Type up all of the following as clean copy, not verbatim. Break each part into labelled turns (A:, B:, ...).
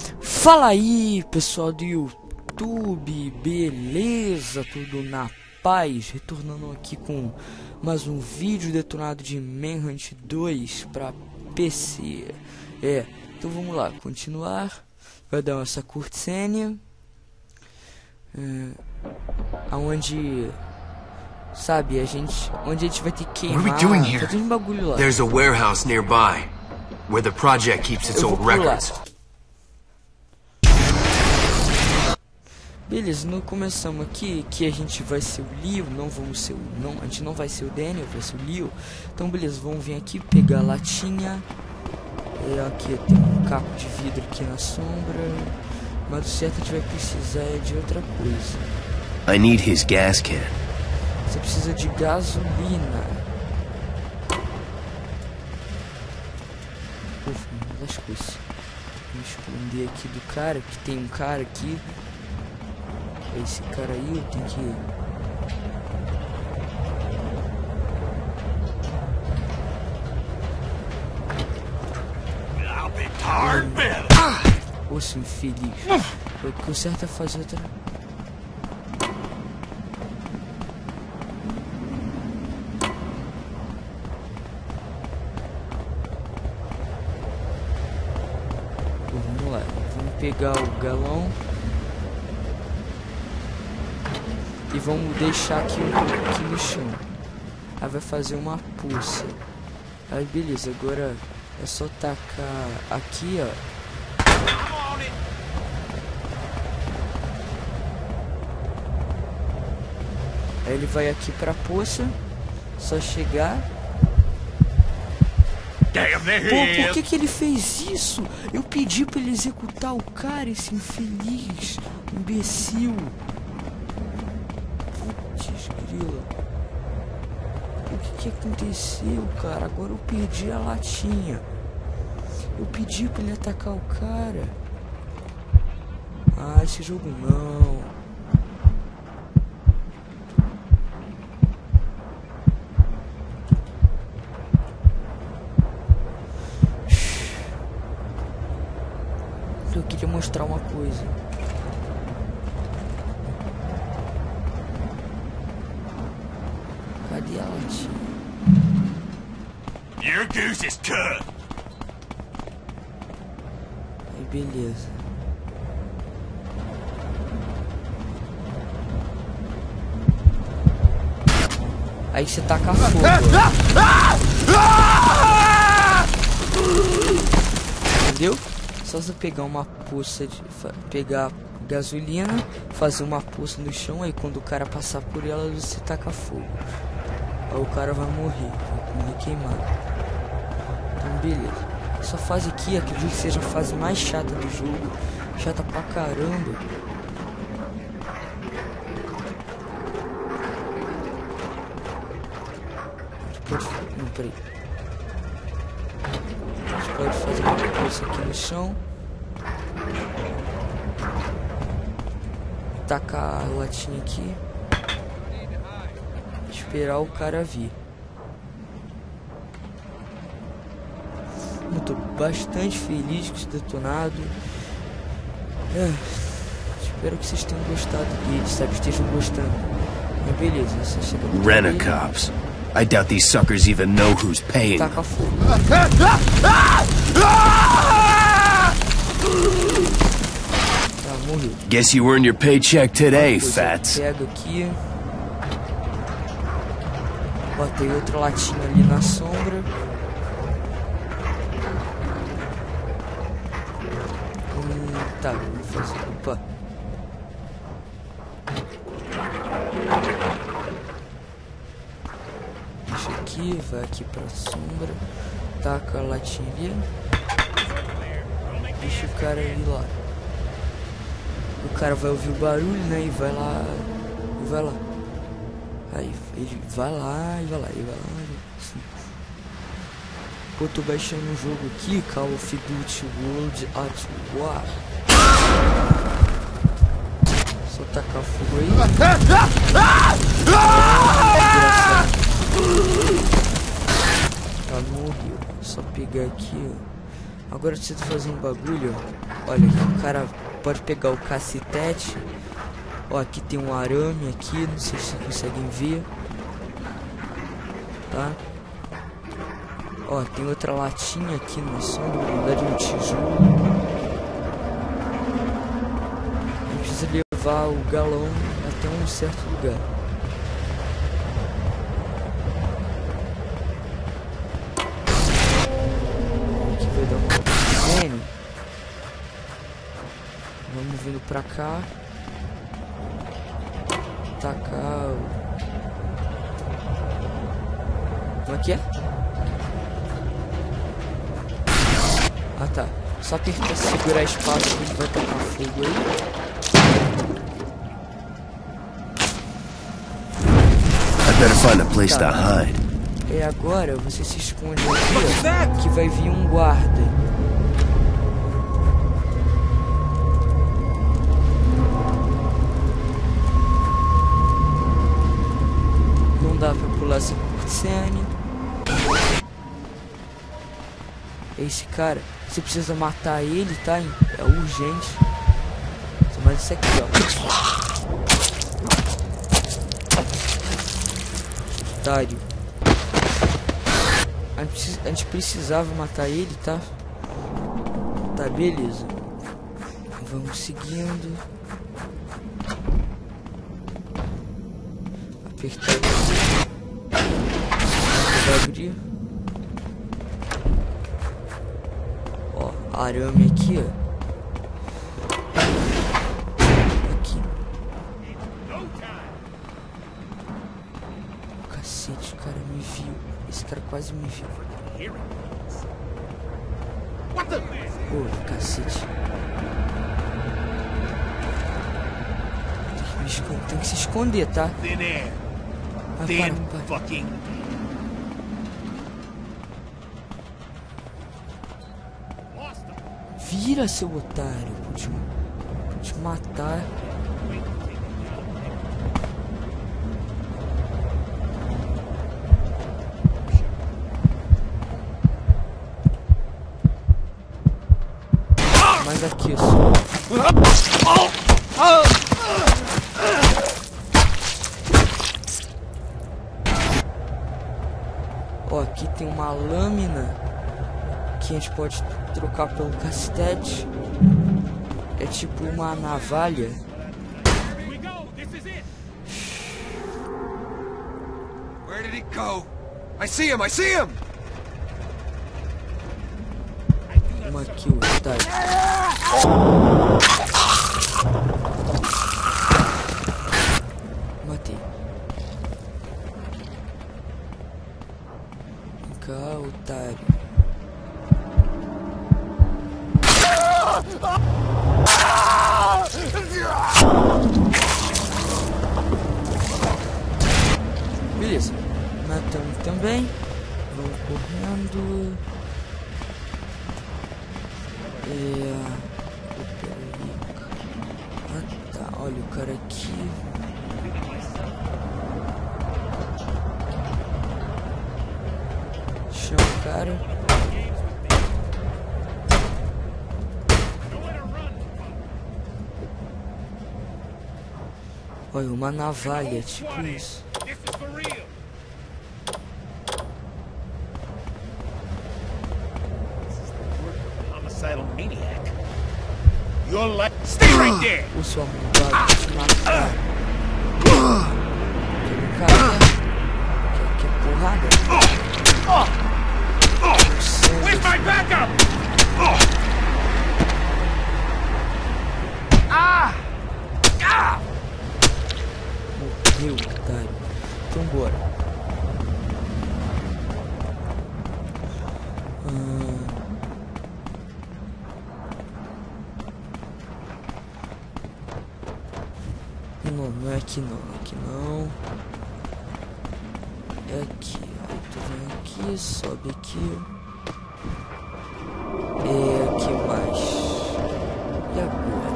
A: Fala aí, pessoal do YouTube, beleza? Tudo na paz? Retornando aqui com mais um vídeo detonado de Manhunt 2 para PC. Então vamos lá, continuar. Vai dar essa cutscene, aonde, sabe, onde a gente vai ter que queimar, fazer um bagulho lá.
B: There's a warehouse nearby, where the project keeps its old records.
A: Beleza, nós começamos aqui que a gente vai ser o Leo, a gente não vai ser o Daniel, vai ser o Leo. Então beleza, vamos vir aqui pegar a latinha. Aqui tem um caco de vidro aqui na sombra, mas o certo a gente vai precisar de outra coisa.
B: I need his gas can.
A: Você precisa de gasolina. Ufa, uma das coisas. Vamos esconder aqui do cara, que tem um cara aqui. Esse cara aí eu tenho que... Osso infeliz. O que o certo é fazer outra... Vamos lá, vamos pegar o galão e vamos deixar aqui no chão. Aí vai fazer uma poça. Aí beleza, agora é só tacar aqui, ó. Aí ele vai aqui pra poça. Só chegar. Pô, por que ele fez isso? Eu pedi pra ele executar o cara, esse infeliz, imbecil. Putz, grila. O que aconteceu, cara? Agora eu perdi a latinha. Eu pedi pra ele atacar o cara. Ah, esse jogo não. Eu queria mostrar uma coisa. Cadê a latinha?
C: Your goose is cut.
A: Aí beleza. Aí você taca fogo. Entendeu? Só você pegar uma poça pegar gasolina, fazer uma poça no chão, aí quando o cara passar por ela você taca fogo. Aí o cara vai morrer queimado. Então beleza. Essa fase aqui, acredito que seja a fase mais chata do jogo. Chata pra caramba. Não, peraí. A gente pode fazer uma coisa aqui no chão. Tacar a latinha aqui. Esperar o cara vir. Eu tô bastante feliz com esse detonado. Espero que vocês tenham gostado dele, sabe? Estejam gostando. Mas beleza, essa chega do
B: Rent-a-cops. I doubt these suckers even know who's paying.
A: Taca fogo. Tá, morreu.
B: Guess you earned your paycheck today, fats.
A: Pega aqui. Botei outra latinha ali na sombra. Tá, vamos fazer. Opa. Deixa aqui, vai aqui pra sombra. Taca a latinha ali. Deixa o cara ali lá. O cara vai ouvir o barulho, né? E vai lá. E vai lá. Aí ele vai lá e vai lá. E vai lá. Assim. Eu tô baixando um jogo aqui, Call of Duty World at War. Só tacar fogo aí. Ela morreu. Só pegar aqui, ó. Agora eu preciso fazer um bagulho. Olha, o cara pode pegar o cacetete. Ó, aqui tem um arame aqui, não sei se vocês conseguem ver. Tá? Ó, tem outra latinha aqui no som, na verdade um tijolo. A gente precisa levar o galão até um certo lugar. Aqui vai dar uma oxigênio. Vamos vindo pra cá. Tacar. Como é que é? Ah tá. Só apertar, segurar espaço que ele vai tacar fogo aí.
C: I better find a place to hide.
A: E agora você se esconde aqui, ó, que vai vir um guarda. Não dá pra pular essa cutscene. Esse cara, você precisa matar ele, tá? É urgente. Mas isso aqui, ó. Otário. A gente precisava matar ele, tá? Tá, beleza. Vamos seguindo. Apertar aqui. Vai abrir. Ó, arame aqui, ó. Aqui. Cacete, o cara me viu. Esse cara quase me viu. Pô, cacete. Tem que se esconder, tá? Ah, para. Vira, seu otário. Vou te matar. Mas aqui só. Ó, aqui tem uma lâmina que a gente pode trocar pelo cacetete. É tipo uma navalha.
B: Where did he go? I see him! I see him!
A: Uma aqui, o otário. Matei. Vem cá, otário. Beleza. Matamos também. Vamos correndo. Ah tá, olha o cara aqui. Chama o cara. Olha, uma navalha, tipo isso.
D: Maniac. You're like stay right there.
A: O seu arrombado vai te matar. Quer porrada?
D: Where's my backup?
A: Morreu, otário. Então bora. Não é aqui não, aqui não. É aqui, aí tu vem aqui, sobe aqui. Aqui mais. E agora?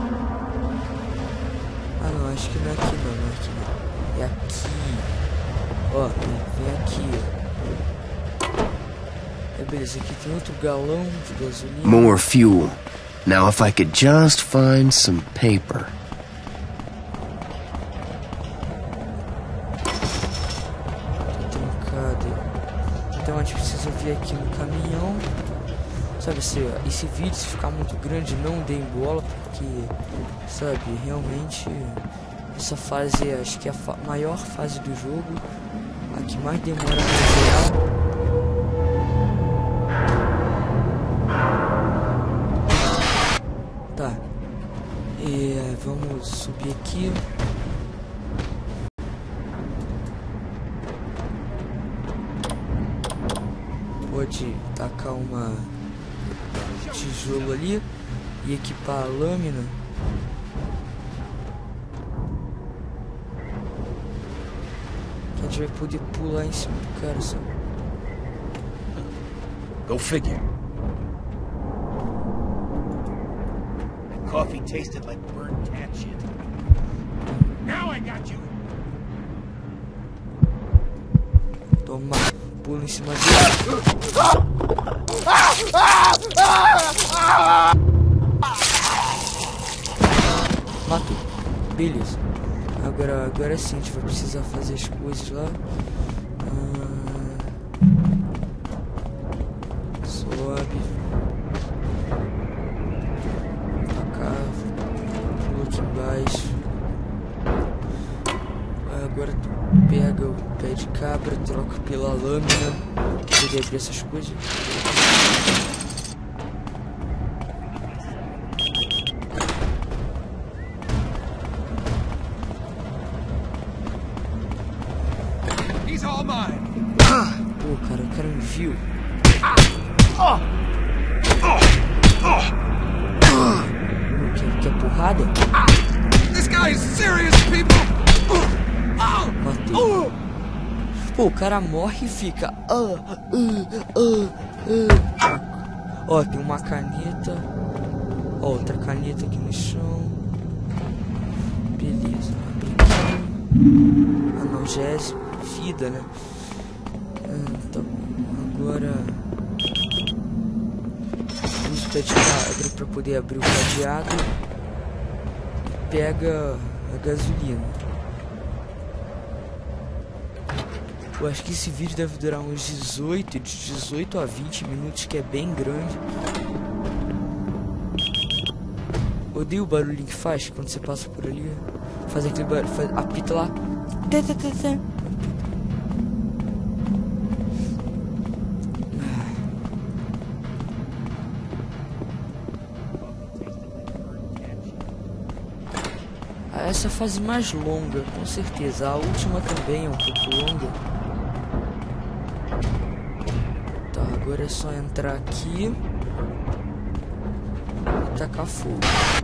A: Ah não, acho que não é aqui não, não é aqui não. É aqui. Ó, vem aqui, ó. É beleza, aqui tem outro galão de gasolina.
C: More fuel. Now if I could just find some paper.
A: Tá trancado. Então a gente precisa vir aqui no caminhão. Sabe, esse vídeo, se ficar muito grande, não deem bola, porque, sabe, realmente essa fase acho que é a maior fase do jogo, a que mais demora pra zerar. Tá, vamos subir aqui. Pode tacar uma tijolo ali e equipar a lâmina. Que a gente vai poder pular em cima do cara, sabe?
D: Go figure. That coffee tasted like burnt cat shit. Now I got you.
A: Toma, pula em cima dele. Matou. Beleza. Agora sim a gente vai precisar fazer as coisas lá. Sobe. Pra cá. Pula aqui embaixo. Agora tu pega o pé de cabra, troca pela lâmina. Poder abrir essas coisas. Pô, cara, o cara me viu. Quer porrada?
D: This guy is serious, people.
A: Matei. Pô, o cara morre e fica. Ó, tem uma caneta. Ó, outra caneta aqui no chão. Beleza, abre aqui. Analgésico, vida, né? Tá bom. Agora usa o pé de cabra pra poder abrir o cadeado. E pega a gasolina. Eu acho que esse vídeo deve durar uns 18 a 20 minutos, que é bem grande. Odeio o barulhinho que faz quando você passa por ali. Faz aquele barulho, apita lá. Essa fase mais longa, com certeza. A última também é um pouco longa. Tá, agora é só entrar aqui e tacar fogo.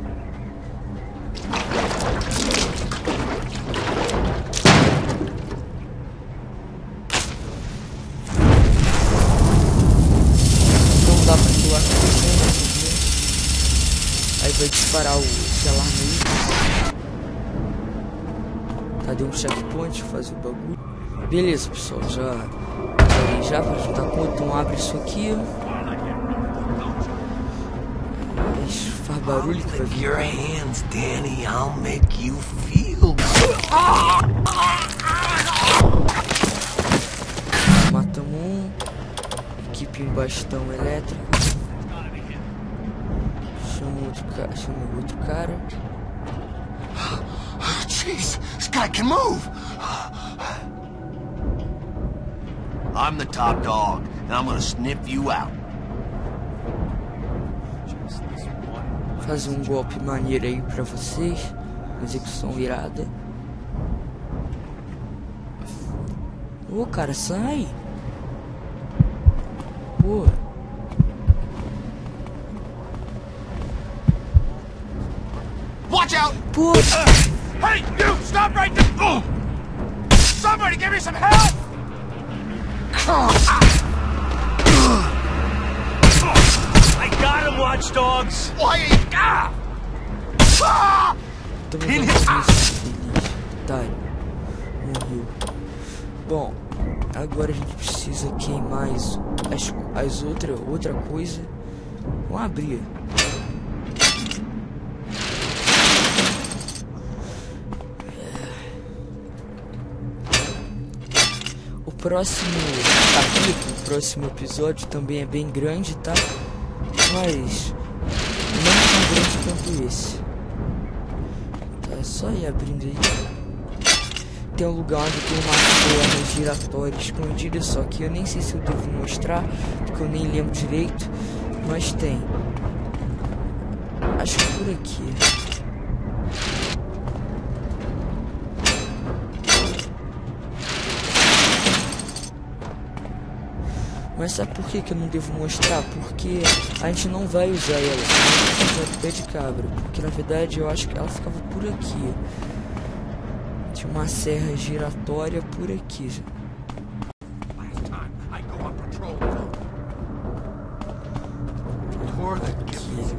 A: Não dá pra pular com aí vai disparar esse alarme. Cadê um checkpoint? Fazer o bagulho. Beleza, pessoal, já pra juntar conta. Então abre isso aqui. Faz barulho que vai vir.
C: Your hands, Danny. I'll make you feel.
A: Matamos um. Equipe em bastão elétrico. Chama outro cara.
C: Jeez, this guy can move. I'm the top dog, and I'm gonna sniff you out.
A: Fazer um golpe maneiro aí pra vocês. Execução irada. Ô, cara, sai. Pô.
C: Watch out!
A: Pô.
D: Hey, you! Stop right there! Somebody give me some help! I got him, watchdogs!
A: Tá, morreu. Bom, Agora a gente precisa queimar outra coisa. Vamos abrir. O próximo capítulo, o próximo episódio também é bem grande, tá? Mas não tão grande quanto esse. Tá, é só ir abrindo aí. Tem um lugar onde tem uma torre giratória escondida, só que eu nem sei se eu devo mostrar, porque eu nem lembro direito, mas tem. Acho que por aqui. Mas sabe por que eu não devo mostrar? Porque a gente não vai usar ela, a gente vai usar o pé de cabra, porque na verdade eu acho que ela ficava por aqui. Tinha uma serra giratória por aqui já. Aqui.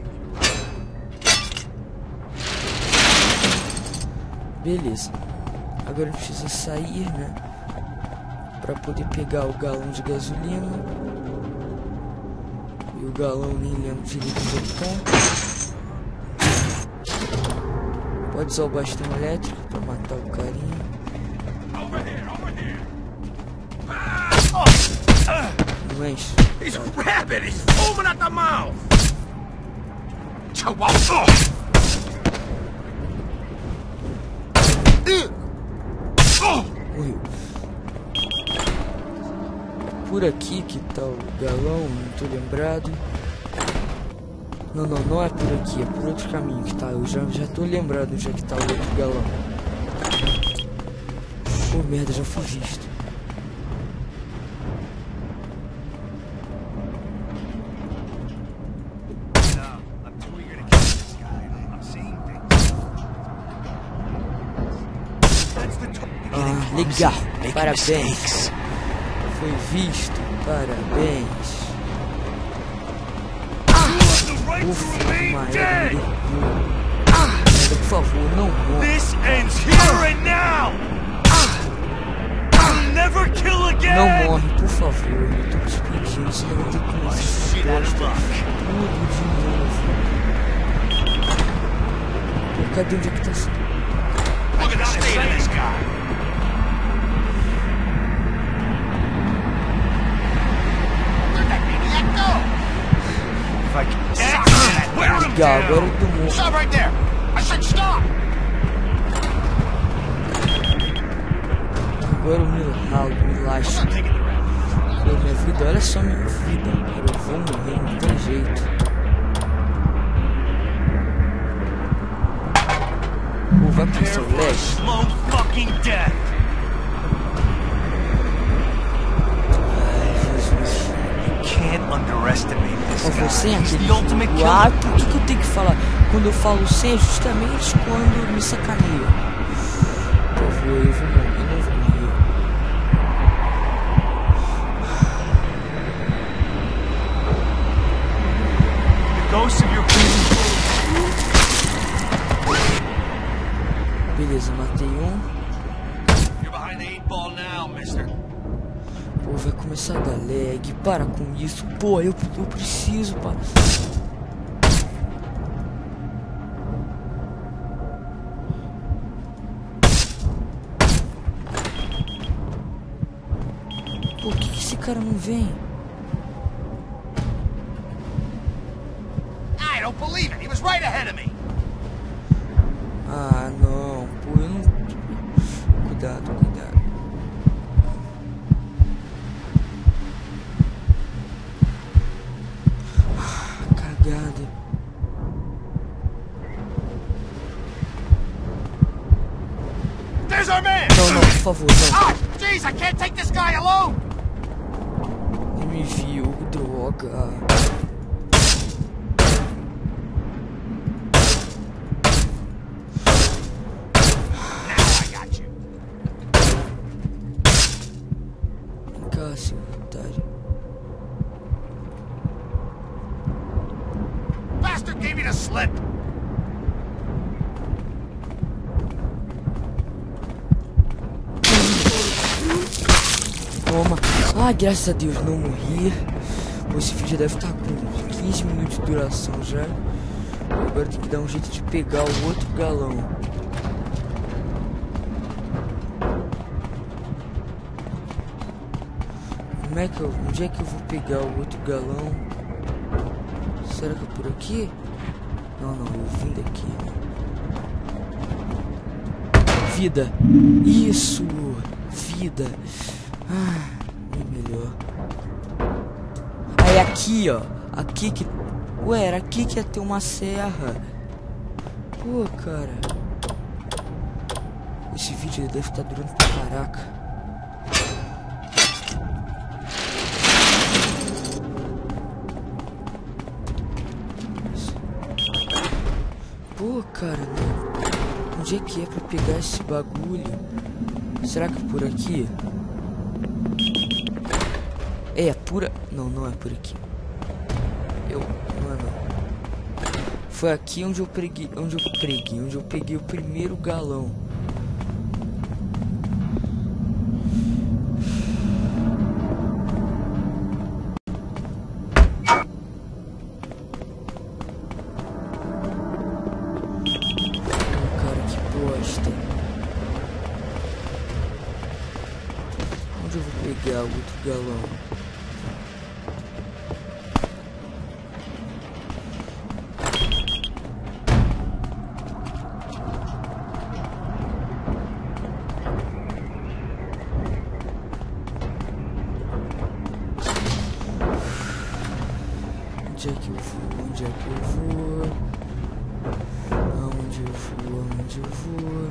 A: Beleza. Agora a gente precisa sair, né? Pra poder pegar o galão de gasolina. E o galão nem lembro direito onde ele tá. Pode usar o bastão elétrico pra matar o carinha. Não enche.
D: He's rabid. He's foaming at the mouth.
A: Morreu. Por aqui que tá o galão, não tô lembrado. Não é por aqui, é por outro caminho que tá. Eu já tô lembrado onde é que tá o outro galão. Pô, merda, já fui visto. Ah, legal, parabéns. Foi visto, parabéns. Ufa, uma égua me por favor, não morra.
D: This ends here and now. I'll never kill again.
A: Não morre, por favor. Eu tô te pedindo, senão eu vou ter que começar essa bosta tudo de novo. Pô, cadê onde é que tá esse...
D: Look at the state of this guy.
A: Legal, agora eu tô morto.
C: Stop right there! I said stop!
A: Agora eu me ralo, me lasco. Pô, minha vida, olha só minha vida. Eu vou morrer, não tem jeito. Pô, vai pro seu leg.
D: Slow fucking death. Can't underestimate this guy.
A: Sem
D: He's
A: aquele
D: the ultimate
A: jogo.
D: killer.
A: Ah, por que eu tenho que falar? Quando eu falo sem, é justamente quando me sacaneia. Por favor, eu vou morrer, eu não vou morrer.
D: The ghost of your
A: Beleza, matei um.
D: You're behind the 8 ball now, mister.
A: Pô, vai começar a dar lag. Para com isso. Pô, eu preciso, para. Por que esse cara não vem?
C: I don't believe it. He was right ahead of me.
A: Ah, não. Pô, eu não... Cuidado, cuidado. Cagada.
C: There's our man!
A: Não, por favor, não.
C: Ah! Jeez, I can't take this guy alone!
A: Ele me viu, droga.
C: Now I got you.
A: Vem cá, seu otário.
C: Bastard gave me the slip!
A: Toma. Ah, graças a Deus, não morri. Pô, esse vídeo deve estar com 15 minutos de duração já. Agora tem que dar um jeito de pegar o outro galão. Onde é que eu vou pegar o outro galão? Será que é por aqui? Não, eu vim daqui. Vida. Isso. Vida. Ah, melhor. Aí aqui, ó. Aqui que... Ué, era aqui que ia ter uma serra. Pô, cara. Esse vídeo deve estar durando pra caraca. Pô, cara, não. Onde é que é pra pegar esse bagulho? Será que é por aqui? É por... Não é por aqui. Não é não. Foi aqui onde eu peguei o primeiro galão. Onde eu vou pegar o outro galão? Onde é que eu vou? Onde eu vou?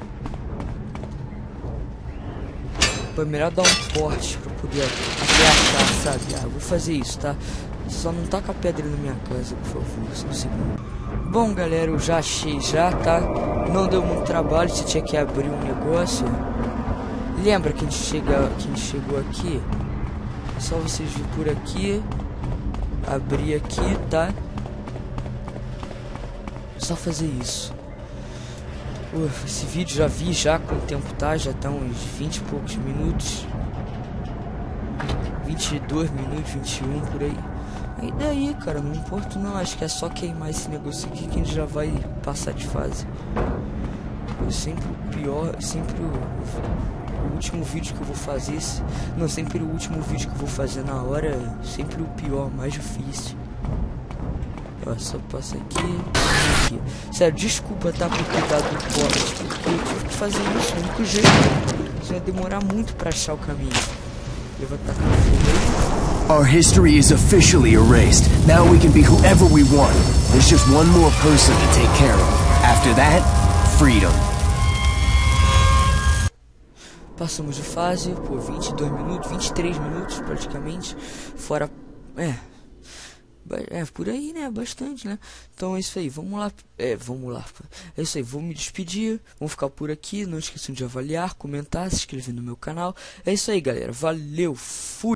A: Pô, é melhor dar um corte pra poder até achar, sabe? Ah, eu vou fazer isso, tá? Só não taca a pedra na minha casa, por favor, só um segundo. Bom, galera, eu já achei já, tá? Não deu muito trabalho, você tinha que abrir um negócio. Lembra que a gente chegou aqui? Só vocês virem por aqui. Abrir aqui, tá? Só fazer isso. Esse vídeo já vi já quanto tempo tá, já tá uns 20 e poucos minutos. 22 minutos, 21 por aí. E daí, cara, não importa não, acho que é só queimar esse negócio aqui que a gente já vai passar de fase. Sempre o pior, sempre o último vídeo que eu vou fazer, não, sempre o último vídeo que eu vou fazer na hora, sempre o pior, mais difícil. Ó, só passa aqui. Sério, desculpa, tá, por ter dado o corte, porque eu tive que fazer isso, o único jeito. Isso vai demorar muito pra achar o caminho. Eu vou tacar fogo aí.
C: Our history is officially erased. Now we can be whoever we want. There's just one more person to take care of. After that, freedom.
A: Passamos de fase, pô, 22 minutos, 23 minutos praticamente. Fora... por aí, né? Bastante, né? Então é isso aí, vamos lá. Vamos lá. É isso aí, vou me despedir. Vamos ficar por aqui. Não esqueçam de avaliar, comentar, se inscrever no meu canal. É isso aí, galera. Valeu, fui!